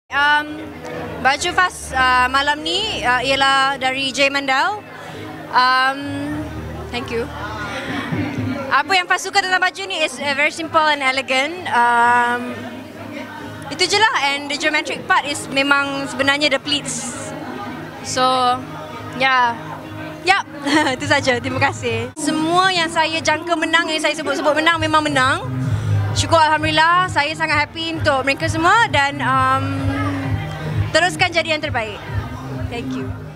Baju Fas malam ni ialah dari J. Mandal. Thank you. Apa yang Fas suka tentang baju ni is very simple and elegant. Itu je lah, and the geometric part is memang sebenarnya the pleats. So, yeah. Yup, itu saja. Terima kasih. Semua yang saya jangka menang, yang saya sebut-sebut menang, memang menang. Syukur Alhamdulillah, saya sangat happy untuk mereka semua dan teruskan jadi yang terbaik. Thank you.